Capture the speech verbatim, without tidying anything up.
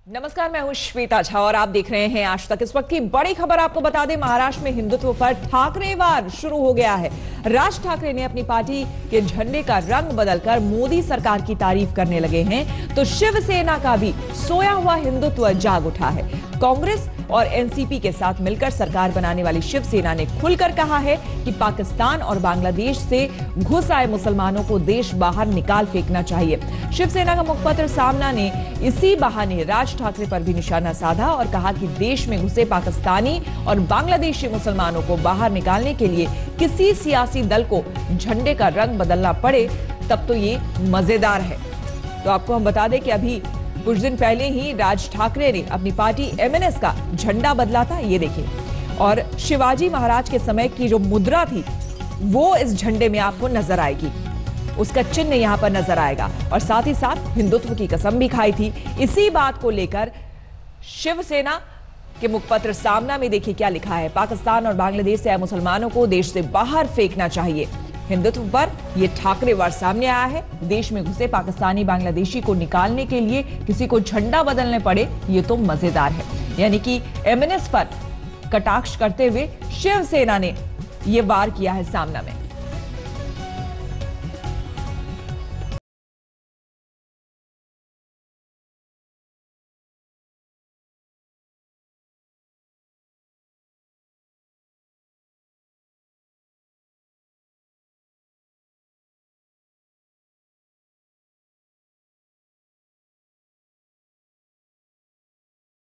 नमस्कार, मैं हूं श्वेता झा और आप देख रहे हैं आज तक। इस वक्त की बड़ी खबर आपको बता दें, महाराष्ट्र में हिंदुत्व पर ठाकरेवार शुरू हो गया है। राज ठाकरे ने अपनी पार्टी के झंडे का रंग बदलकर मोदी सरकार की तारीफ करने लगे हैं, तो शिवसेना का भी सोया हुआ हिंदुत्व जाग उठा है। कांग्रेस और एनसीपी के साथ मिलकर सरकार बनाने वाली शिवसेना ने खुलकर कहा है कि पाकिस्तान और बांग्लादेश से घुस आए मुसलमानों को देश बाहर निकाल फेंकना चाहिए। शिवसेना का मुखपत्र सामना ने इसी बहाने राज ठाकरे पर भी निशाना साधा और कहा कि देश में घुसे पाकिस्तानी और बांग्लादेशी मुसलमानों को बाहर निकालने के लिए किसी सियासी दल को झंडे का रंग बदलना पड़े तब तो ये मजेदार है। तो आपको हम बता दें कि अभी कुछ दिन पहले ही राज ठाकरे ने अपनी पार्टी एमएनएस का झंडा बदला था, ये देखिए। और शिवाजी महाराज के समय की जो मुद्रा थी वो इस झंडे में आपको नजर आएगी, उसका चिन्ह यहां पर नजर आएगा। और साथ ही साथ हिंदुत्व की कसम भी खाई थी। इसी बात को लेकर शिवसेना के मुखपत्र सामना में देखिए क्या लिखा है। पाकिस्तान और बांग्लादेश से आए मुसलमानों को देश से बाहर फेंकना चाहिए। हिंदुत्व पर यह ठाकरेवार सामने आया है। देश में घुसे पाकिस्तानी बांग्लादेशी को निकालने के लिए किसी को झंडा बदलने पड़े, ये तो मजेदार है। यानी कि एमएनएस पर कटाक्ष करते हुए शिवसेना ने यह वार किया है सामना में।